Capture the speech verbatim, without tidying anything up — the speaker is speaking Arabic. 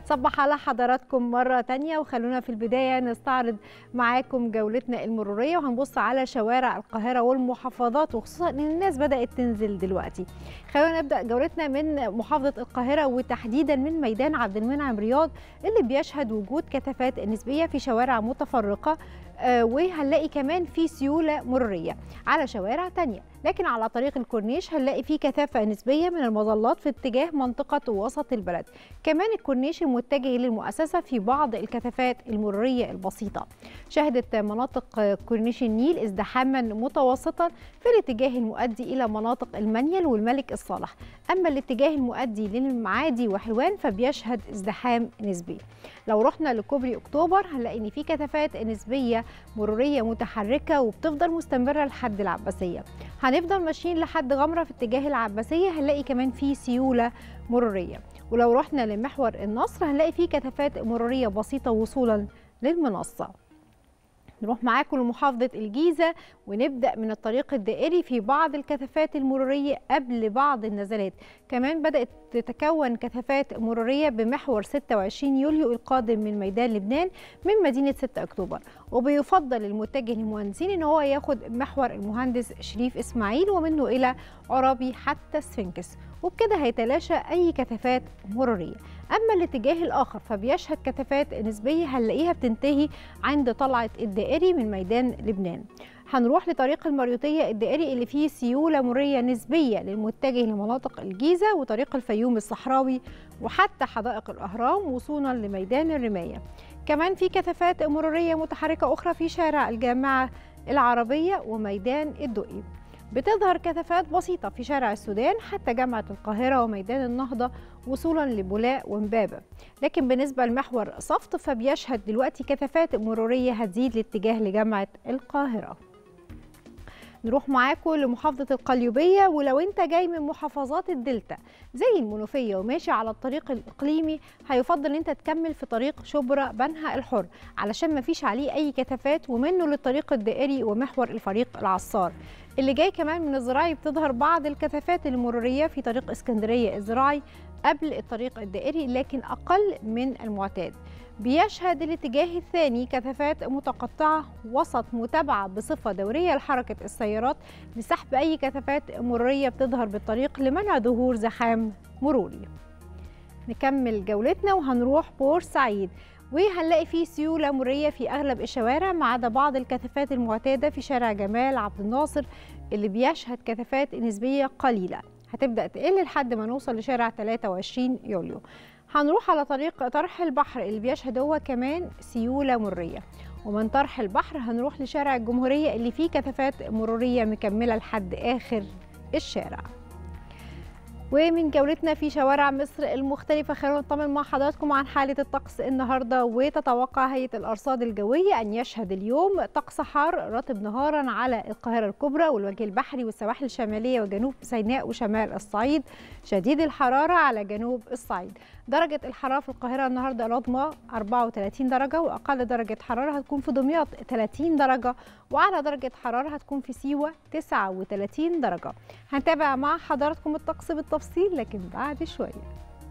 صبح على حضراتكم مرة تانية، وخلونا في البداية نستعرض معاكم جولتنا المرورية، وهنبص على شوارع القاهرة والمحافظات، وخصوصا ان الناس بدأت تنزل دلوقتي. خلونا نبدأ جولتنا من محافظة القاهرة، وتحديدا من ميدان عبد المنعم رياض اللي بيشهد وجود كثافات نسبية في شوارع متفرقة، آه وهنلاقي كمان في سيولة مرورية على شوارع تانية. لكن على طريق الكورنيش هنلاقي فيه كثافة نسبية من المظلات في اتجاه منطقة وسط البلد. كمان الكورنيش المتجه للمؤسسة في بعض الكثافات المرورية البسيطة. شهدت مناطق كورنيش النيل ازدحاما متوسطا في الاتجاه المؤدي إلى مناطق المنيل والملك الصالح. أما الاتجاه المؤدي للمعادي وحلوان فبيشهد ازدحام نسبي. لو رحنا لكوبري أكتوبر هنلاقي إن في كثافات نسبية مرورية متحركة وبتفضل مستمرة لحد العباسية. هنفضل ماشيين لحد غمرة في اتجاه العباسية، هنلاقي كمان في سيولة مرورية. ولو رحنا لمحور النصر هنلاقي فيه كثافات مرورية بسيطة وصولا للمنصة. نروح معاكم لمحافظة الجيزة ونبدأ من الطريق الدائري في بعض الكثافات المرورية قبل بعض النزلات. كمان بدأت تتكون كثافات مرورية بمحور ستة وعشرين يوليو القادم من ميدان لبنان من مدينة ستة أكتوبر، وبيفضل المتجه للمهندسين ان هو ياخد محور المهندس شريف إسماعيل ومنه إلى عرابي حتى سفنكس، وبكده هيتلاشى أي كثافات مرورية. أما الاتجاه الآخر فبيشهد كثافات نسبية هنلاقيها بتنتهي عند طلعة الدائري من ميدان لبنان. هنروح لطريق المريوطية الدائري اللي فيه سيولة مرورية نسبية للمتجه لمناطق الجيزة وطريق الفيوم الصحراوي وحتى حدائق الأهرام وصولا لميدان الرماية. كمان في كثافات مرورية متحركة أخرى في شارع الجامعة العربية وميدان الدقي. بتظهر كثافات بسيطة في شارع السودان حتى جامعة القاهرة وميدان النهضة وصولا لبولاق ومبابة. لكن بالنسبة لمحور صفت فبيشهد دلوقتي كثافات مرورية هتزيد لاتجاه لجامعة القاهرة. نروح معاكم لمحافظة القليوبية، ولو انت جاي من محافظات الدلتا زي المنوفية وماشي على الطريق الإقليمي هيفضل انت تكمل في طريق شبرا بنها الحر علشان ما فيش عليه أي كثافات، ومنه للطريق الدائري ومحور الفريق العصار. اللي جاي كمان من الزراعي بتظهر بعض الكثافات المرورية في طريق اسكندرية الزراعي قبل الطريق الدائري لكن أقل من المعتاد. بيشهد الاتجاه الثاني كثافات متقطعة وسط متابعة بصفة دورية لحركة السيارات لسحب أي كثافات مرورية بتظهر بالطريق لمنع ظهور زحام مروري. نكمل جولتنا وهنروح بورسعيد، وهنلاقي فيه سيولة مرورية في أغلب الشوارع ما عدا بعض الكثافات المعتادة في شارع جمال عبد الناصر اللي بيشهد كثافات نسبية قليلة، هتبدأ تقل لحد ما نوصل لشارع ثلاثة وعشرين يوليو. هنروح على طريق طرح البحر اللي بيشهد هو كمان سيولة مرورية، ومن طرح البحر هنروح لشارع الجمهورية اللي فيه كثافات مرورية مكملة لحد آخر الشارع. ومن جولتنا في شوارع مصر المختلفة خلونا نطمن مع حضراتكم عن حالة الطقس النهاردة. وتتوقع هيئة الأرصاد الجوية أن يشهد اليوم طقس حار رطب نهارا على القاهرة الكبرى والوجه البحري والسواحل الشمالية وجنوب سيناء وشمال الصعيد، شديد الحرارة على جنوب الصعيد. درجة الحرارة في القاهرة النهاردة العظمى أربعة وثلاثين درجة، وأقل درجة حرارة هتكون في دمياط ثلاثين درجة، وأعلى درجة حرارة هتكون في سيوة تسعة وثلاثين درجة. هنتابع مع حضراتكم الطقس بالتفصيل لكن بعد شوية.